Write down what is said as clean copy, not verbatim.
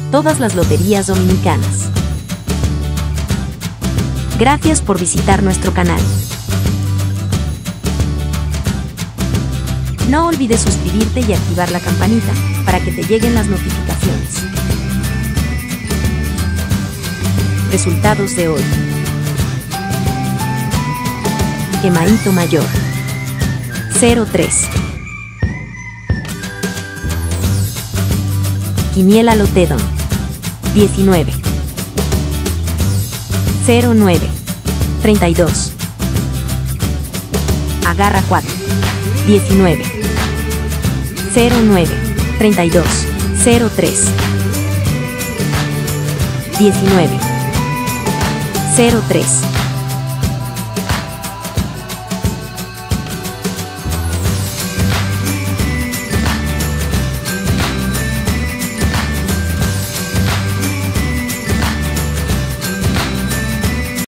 todas las loterías dominicanas. Gracias por visitar nuestro canal. No olvides suscribirte y activar la campanita para que te lleguen las notificaciones. Resultados de hoy. Quemadito Mayor 03. Quiniela Lotedon 19. 09. 32. Agarra 4 19. 09. 32. 03. 19. 03.